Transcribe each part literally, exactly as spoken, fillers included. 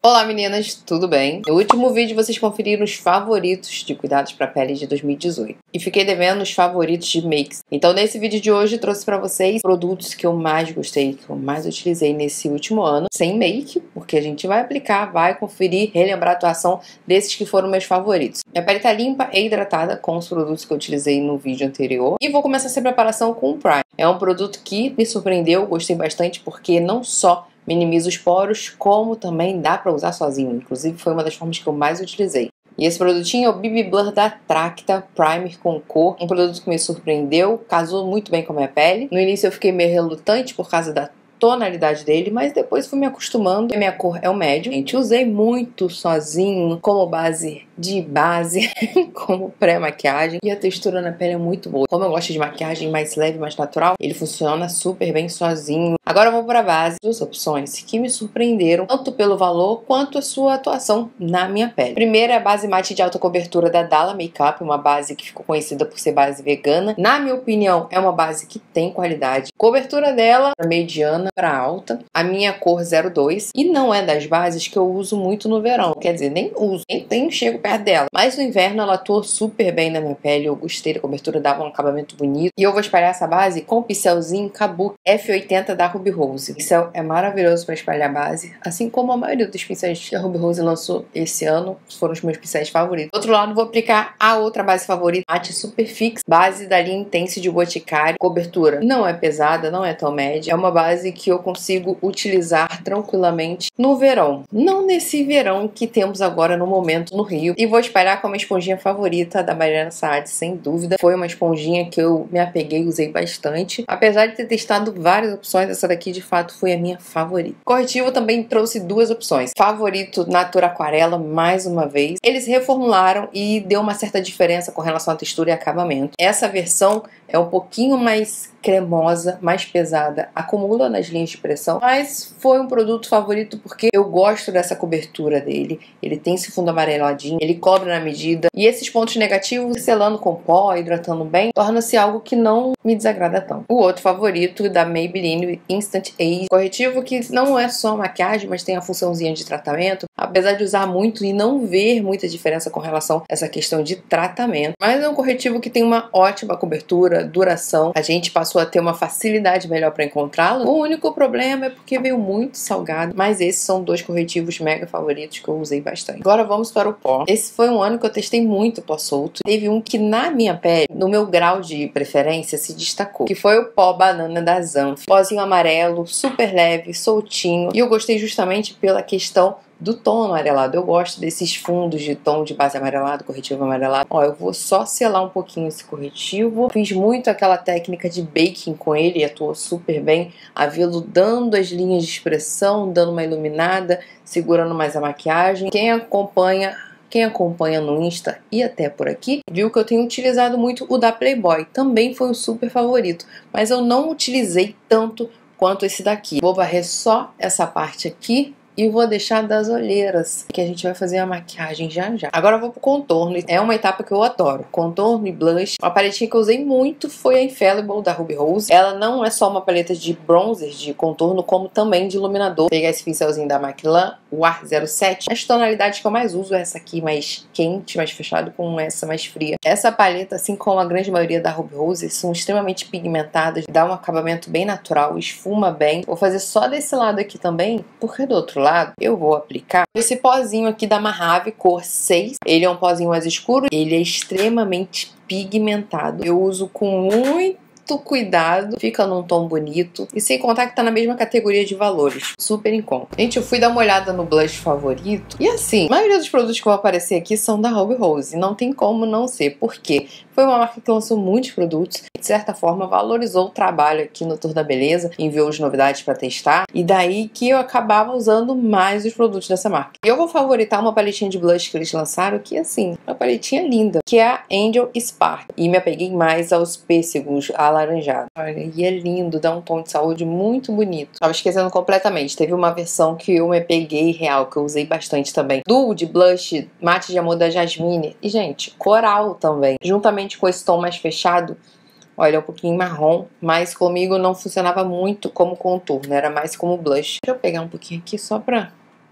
Olá meninas, tudo bem? No último vídeo vocês conferiram os favoritos de cuidados para pele de dois mil e dezoito e fiquei devendo os favoritos de makes. Então nesse vídeo de hoje trouxe para vocês produtos que eu mais gostei, que eu mais utilizei nesse último ano, sem make, porque a gente vai aplicar, vai conferir, relembrar a atuação desses que foram meus favoritos. Minha pele tá limpa e hidratada com os produtos que eu utilizei no vídeo anterior e vou começar essa preparação com o Prime. É um produto que me surpreendeu, gostei bastante porque não só minimiza os poros, como também dá para usar sozinho. Inclusive foi uma das formas que eu mais utilizei. E esse produtinho é o B B Blur da Tracta Primer com cor. Um produto que me surpreendeu, casou muito bem com a minha pele. No início eu fiquei meio relutante por causa da tonalidade dele, mas depois fui me acostumando. A minha cor é o médio. Gente, usei muito sozinho, como base de base, como pré-maquiagem. E a textura na pele é muito boa. Como eu gosto de maquiagem mais leve, mais natural, ele funciona super bem sozinho. Agora eu vou para a base. Duas opções que me surpreenderam, tanto pelo valor quanto a sua atuação na minha pele. Primeira é a base mate de alta cobertura da Dalla Makeup, uma base que ficou conhecida por ser base vegana. Na minha opinião, é uma base que tem qualidade. Cobertura dela é mediana para alta, a minha cor zero dois, e não é das bases que eu uso muito no verão, quer dizer, nem uso, nem, nem chego perto dela, mas no inverno ela atua super bem na minha pele, eu gostei da cobertura, dava um acabamento bonito, e eu vou espalhar essa base com o pincelzinho Kabuki F oitenta da Ruby Rose. O pincel é maravilhoso para espalhar a base, assim como a maioria dos pincéis que a Ruby Rose lançou esse ano, foram os meus pincéis favoritos. Do outro lado, vou aplicar a outra base favorita, Matte Super Fix, base da linha Intense de Boticário. Cobertura não é pesada, não é tão média, é uma base que eu consigo utilizar tranquilamente no verão. Não nesse verão que temos agora no momento no Rio. E vou espalhar com a minha esponjinha favorita da Mariana Saad, sem dúvida. Foi uma esponjinha que eu me apeguei e usei bastante. Apesar de ter testado várias opções, essa daqui de fato foi a minha favorita. Corretivo também trouxe duas opções. Favorito Natura Aquarela, mais uma vez. Eles reformularam e deu uma certa diferença com relação à textura e acabamento. Essa versão é um pouquinho mais cremosa, mais pesada, acumula nas linhas de expressão, mas foi um produto favorito porque eu gosto dessa cobertura dele. Ele tem esse fundo amareladinho, ele cobre na medida, e esses pontos negativos, selando com pó, hidratando bem, torna-se algo que não me desagrada tanto. O outro favorito da Maybelline Instant Age, corretivo que não é só maquiagem, mas tem a funçãozinha de tratamento, apesar de usar muito e não ver muita diferença com relação a essa questão de tratamento, mas é um corretivo que tem uma ótima cobertura, duração, a gente passou a ter uma facilidade melhor para encontrá-lo. O único problema é porque veio muito salgado, mas esses são dois corretivos mega favoritos que eu usei bastante. Agora vamos para o pó. Esse foi um ano que eu testei muito pó solto. Teve um que na minha pele, no meu grau de preferência, se destacou, que foi o pó banana da Zanf. Pózinho amarelo, super leve, soltinho, e eu gostei justamente pela questão do tom amarelado. Eu gosto desses fundos de tom de base amarelado, corretivo amarelado. Ó, eu vou só selar um pouquinho esse corretivo. Fiz muito aquela técnica de baking com ele e atuou super bem, aveludando as linhas de expressão, dando uma iluminada, segurando mais a maquiagem. Quem acompanha Quem acompanha no Insta e até por aqui, viu que eu tenho utilizado muito o da Playboy. Também foi um super favorito, mas eu não utilizei tanto quanto esse daqui. Vou varrer só essa parte aqui e vou deixar das olheiras, que a gente vai fazer a maquiagem já já. Agora eu vou pro contorno. É uma etapa que eu adoro. Contorno e blush. Uma paletinha que eu usei muito foi a Infallible da Ruby Rose. Ela não é só uma paleta de bronzer, de contorno, como também de iluminador. Vou pegar esse pincelzinho da Maclan, o Ar zero sete. As tonalidades que eu mais uso é essa aqui, mais quente, mais fechado, com essa mais fria. Essa paleta, assim como a grande maioria da Ruby Rose, são extremamente pigmentadas, dá um acabamento bem natural, esfuma bem. Vou fazer só desse lado aqui também, porque do outro lado eu vou aplicar esse pozinho aqui da Mahave, cor seis. Ele é um pozinho mais escuro, ele é extremamente pigmentado. Eu uso com muito cuidado, fica num tom bonito e sem contar que tá na mesma categoria de valores, super em conta. Gente, eu fui dar uma olhada no blush favorito e assim, a maioria dos produtos que vão aparecer aqui são da Ruby Rose, não tem como não ser, porque foi uma marca que lançou muitos produtos e de certa forma valorizou o trabalho aqui no Tour da Beleza, enviou as novidades para testar, e daí que eu acabava usando mais os produtos dessa marca. E eu vou favoritar uma paletinha de blush que eles lançaram, que assim, uma paletinha linda, que é a Angel Spark, e me apeguei mais aos pêssegos alaranjados. Olha, e é lindo, dá um tom de saúde muito bonito. Tava esquecendo completamente, teve uma versão que eu me apeguei real, que eu usei bastante também, do de blush mate de amor da Jasmine, e gente, coral também, juntamente com esse tom mais fechado. Olha, é um pouquinho marrom, mas comigo não funcionava muito como contorno, era mais como blush. Deixa eu pegar um pouquinho aqui só pra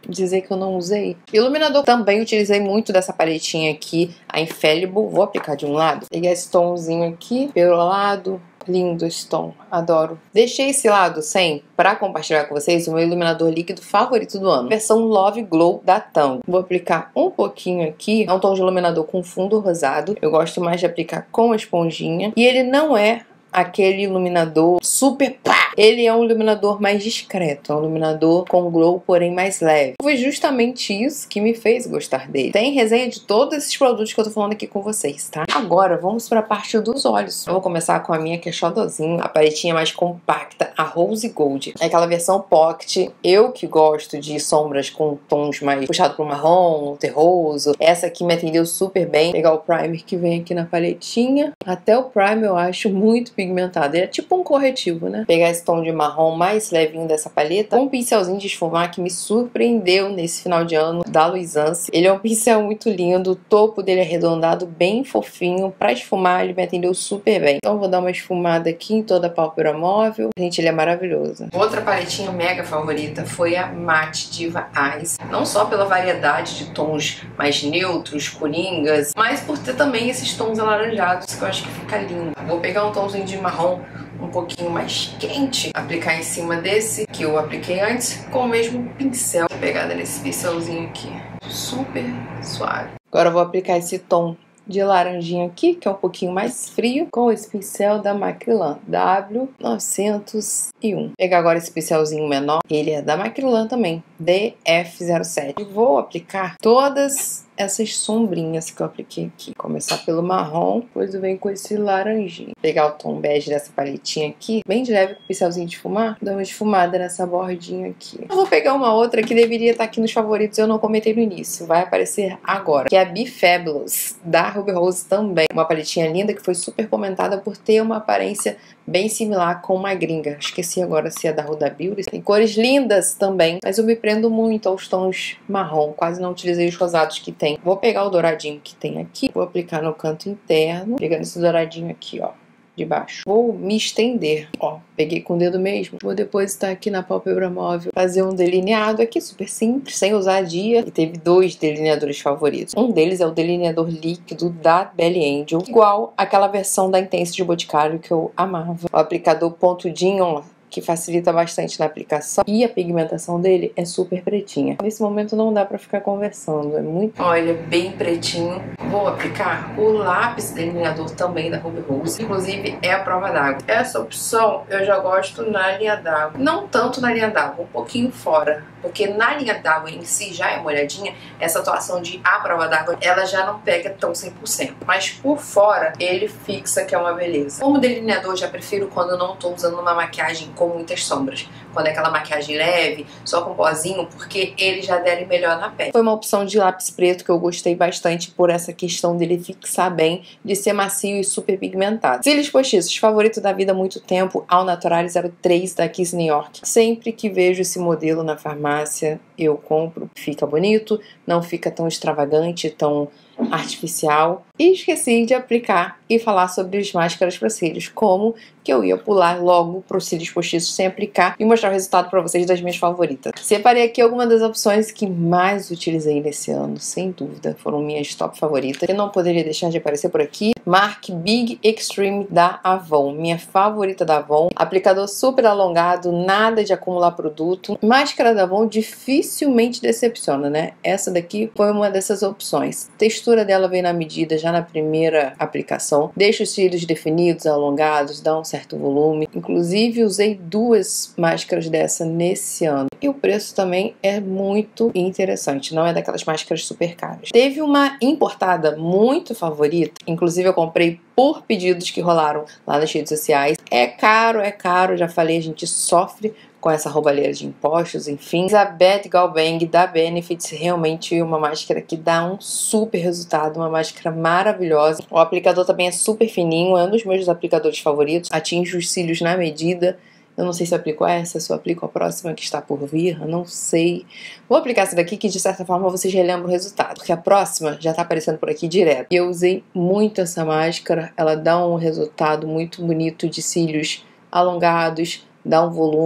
dizer que eu não usei. Iluminador, também utilizei muito dessa paletinha aqui, a Infallible. Vou aplicar de um lado. Peguei esse tomzinho aqui, pelo lado. Lindo esse tom, adoro. Deixei esse lado sem para compartilhar com vocês o meu iluminador líquido favorito do ano, versão Love Glow da Tango. Vou aplicar um pouquinho aqui, é um tom de iluminador com fundo rosado. Eu gosto mais de aplicar com a esponjinha. E ele não é aquele iluminador super pá! Ele é um iluminador mais discreto, é um iluminador com glow, porém mais leve. Foi justamente isso que me fez gostar dele. Tem resenha de todos esses produtos que eu tô falando aqui com vocês, tá? Agora, vamos pra parte dos olhos. Eu vou começar com a minha, que é xodozinho, a paletinha mais compacta, a Rose Gold. É aquela versão pocket. Eu que gosto de sombras com tons mais puxado pro marrom, terroso. Essa aqui me atendeu super bem. Vou pegar o primer que vem aqui na paletinha. Até o primer eu acho muito pigmentado. Ele é tipo um corretivo, né? Pegar esse tom de marrom mais levinho dessa paleta, com um pincelzinho de esfumar que me surpreendeu nesse final de ano, da Luisance. Ele é um pincel muito lindo, o topo dele é arredondado, bem fofinho. Pra esfumar, ele me atendeu super bem. Então vou dar uma esfumada aqui em toda a pálpebra móvel. Gente, ele é maravilhoso. Outra paletinha mega favorita foi a Matte Diva Eyes. Não só pela variedade de tons mais neutros, coringas, mas por ter também esses tons alaranjados que eu acho que fica lindo. Vou pegar um tomzinho de marrom um pouquinho mais quente, aplicar em cima desse que eu apliquei antes com o mesmo pincel, pegada nesse pincelzinho aqui, super suave. Agora eu vou aplicar esse tom de laranjinha aqui, que é um pouquinho mais frio, com esse pincel da Macrylan W novecentos e um. Vou pegar agora esse pincelzinho menor, ele é da Macrylan também, D F zero sete. Vou aplicar todas essas sombrinhas que eu apliquei aqui. Começar pelo marrom, depois eu venho com esse laranjinho. Pegar o tom bege dessa paletinha aqui, bem de leve com o pincelzinho de esfumar, dar uma esfumada nessa bordinha aqui. Eu vou pegar uma outra que deveria estar aqui nos favoritos, eu não comentei no início, vai aparecer agora, que é a Be Fabulous, da Ruby Rose também. Uma paletinha linda que foi super comentada por ter uma aparência bem similar com uma gringa. Esqueci agora se é da Huda Beauty. Tem cores lindas também, mas eu me prendo muito aos tons marrom. Quase não utilizei os rosados que tem. Vou pegar o douradinho que tem aqui, vou aplicar no canto interno, pegando esse douradinho aqui, ó, de baixo. Vou me estender, ó, peguei com o dedo mesmo. Vou depositar aqui na pálpebra móvel, fazer um delineado aqui super simples, sem ousadia. E teve dois delineadores favoritos. Um deles é o delineador líquido da Belly Angel, igual aquela versão da Intense de Boticário que eu amava. O aplicador pontudinho, que facilita bastante na aplicação, e a pigmentação dele é super pretinha. Nesse momento não dá pra ficar conversando, é muito... Olha, bem pretinho. Vou aplicar o lápis delineador também da Ruby Rose, inclusive é a prova d'água. Essa opção eu já gosto na linha d'água, não tanto na linha d'água, um pouquinho fora, porque na linha d'água em si já é molhadinha, essa atuação de a prova d'água, ela já não pega tão cem por cento, mas por fora ele fixa, que é uma beleza. Como delineador, já prefiro quando eu não tô usando uma maquiagem com muitas sombras, quando é aquela maquiagem leve, só com pozinho, porque ele já adere melhor na pele. Foi uma opção de lápis preto que eu gostei bastante por essa questão dele fixar bem, de ser macio e super pigmentado. Cílios postiços, favorito da vida há muito tempo, All Natural zero três da Kiss New York. Sempre que vejo esse modelo na farmácia, eu compro. Fica bonito, não fica tão extravagante, tão artificial. E esqueci de aplicar e falar sobre as máscaras para cílios, como que eu ia pular logo para os cílios postiços sem aplicar e mostrar o resultado para vocês das minhas favoritas. Separei aqui algumas das opções que mais utilizei nesse ano, sem dúvida, foram minhas top favoritas. Eu não poderia deixar de aparecer por aqui. Mark Big Extreme da Avon, minha favorita da Avon. Aplicador super alongado, nada de acumular produto. Máscara da Avon dificilmente decepciona, né? Essa daqui foi uma dessas opções. A textura dela veio na medida já na primeira aplicação. Deixa os cílios definidos, alongados, dá um certo volume. Inclusive usei duas máscaras dessa nesse ano. E o preço também é muito interessante, não é daquelas máscaras super caras. Teve uma importada muito favorita, inclusive eu comprei por pedidos que rolaram lá nas redes sociais. É caro, é caro, já falei, a gente sofre com essa roubalheira de impostos, enfim. Elizabeth Galbang da Benefits, realmente uma máscara que dá um super resultado, uma máscara maravilhosa. O aplicador também é super fininho, é um dos meus aplicadores favoritos, atinge os cílios na medida. Eu não sei se eu aplico essa, se eu aplico a próxima que está por vir, eu não sei. Vou aplicar essa daqui que de certa forma vocês relembram o resultado, porque a próxima já tá aparecendo por aqui direto. E eu usei muito essa máscara, ela dá um resultado muito bonito de cílios alongados, dá um volume,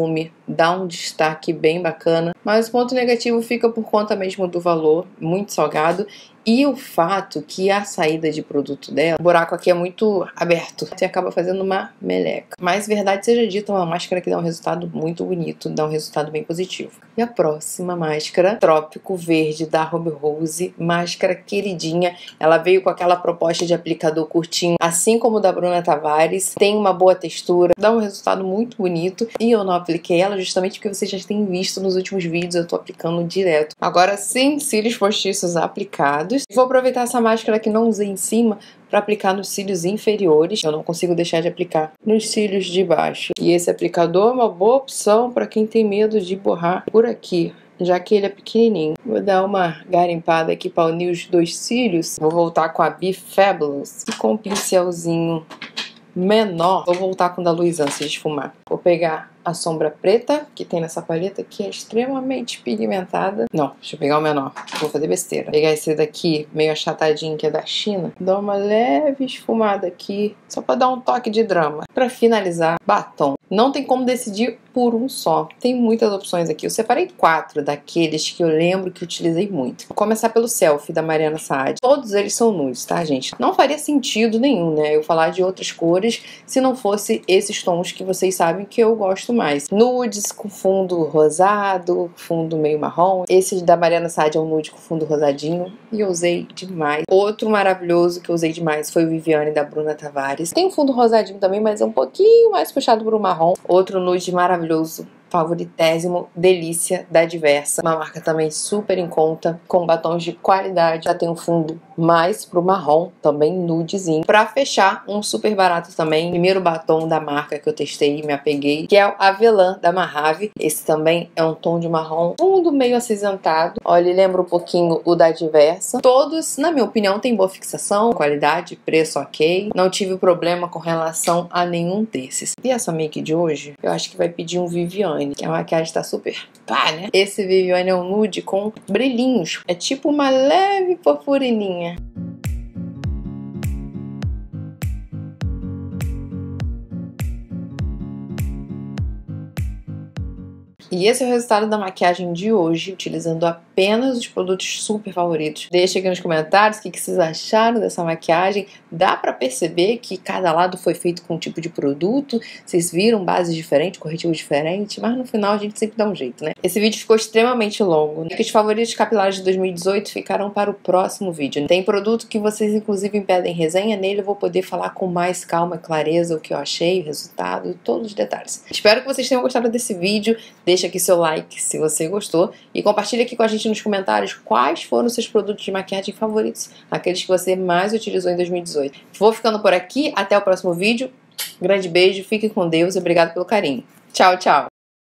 dá um destaque bem bacana, mas o ponto negativo fica por conta mesmo do valor, muito salgado, e o fato que a saída de produto dela, o buraco aqui é muito aberto, você acaba fazendo uma meleca. Mas verdade seja dita, uma máscara que dá um resultado muito bonito, dá um resultado bem positivo. E a próxima máscara, Trópico Verde da Ruby Rose, máscara queridinha. Ela veio com aquela proposta de aplicador curtinho, assim como o da Bruna Tavares, tem uma boa textura, dá um resultado muito bonito. E eu não apliquei ela justamente porque vocês já têm visto nos últimos vídeos, eu tô aplicando direto. Agora sim, cílios postiços aplicados. Vou aproveitar essa máscara que não usei em cima para aplicar nos cílios inferiores. Eu não consigo deixar de aplicar nos cílios de baixo. E esse aplicador é uma boa opção para quem tem medo de borrar por aqui, já que ele é pequenininho. Vou dar uma garimpada aqui para unir os dois cílios. Vou voltar com a Be Fabulous e com um pincelzinho menor. Vou voltar com o da Luiz antes de esfumar. Vou pegar a sombra preta que tem nessa paleta, que é extremamente pigmentada. Não, deixa eu pegar o menor, vou fazer besteira. Vou pegar esse daqui, meio achatadinho, que é da China. Dar uma leve esfumada aqui, só pra dar um toque de drama. Pra finalizar, batom. Não tem como decidir por um só. Tem muitas opções aqui. Eu separei quatro daqueles que eu lembro que utilizei muito. Vou começar pelo Selfie, da Mariana Saad. Todos eles são nudes, tá, gente? Não faria sentido nenhum, né, eu falar de outras cores se não fosse esses tons que vocês sabem que eu gosto mais. Nudes com fundo rosado, fundo meio marrom. Esse da Mariana Saad é um nude com fundo rosadinho e eu usei demais. Outro maravilhoso que eu usei demais foi o Viviane da Bruna Tavares. Tem um fundo rosadinho também, mas é um pouquinho mais puxado pro marrom. Outro nude maravilhoso, favoritésimo, Delícia da Diversa, uma marca também super em conta, com batons de qualidade. Já tem um fundo mais pro marrom, também nudezinho. Pra fechar, um super barato também, primeiro batom da marca que eu testei e me apeguei, que é o Avelã da Mahave. Esse também é um tom de marrom, fundo meio acinzentado. Olha, lembra um pouquinho o da Diversa. Todos, na minha opinião, tem boa fixação, qualidade, preço ok. Não tive problema com relação a nenhum desses. E essa make de hoje, eu acho que vai pedir um Viviane, que a maquiagem tá super pá, né? Esse Viviane é um nude com brilhinhos. É tipo uma leve purpurininha. E esse é o resultado da maquiagem de hoje, utilizando apenas os produtos super favoritos. Deixa aqui nos comentários o que vocês acharam dessa maquiagem. Dá pra perceber que cada lado foi feito com um tipo de produto. Vocês viram bases diferentes, corretivos diferentes, mas no final a gente sempre dá um jeito, né? Esse vídeo ficou extremamente longo, né? Os favoritos capilares de dois mil e dezoito ficarão para o próximo vídeo. Tem produto que vocês inclusive me pedem resenha, nele eu vou poder falar com mais calma e clareza o que eu achei, o resultado, todos os detalhes. Espero que vocês tenham gostado desse vídeo. Deixa aqui seu like se você gostou e compartilha aqui com a gente nos comentários quais foram os seus produtos de maquiagem favoritos, aqueles que você mais utilizou em dois mil e dezoito. Vou ficando por aqui, até o próximo vídeo. Grande beijo, fiquem com Deus e obrigado pelo carinho. Tchau, tchau!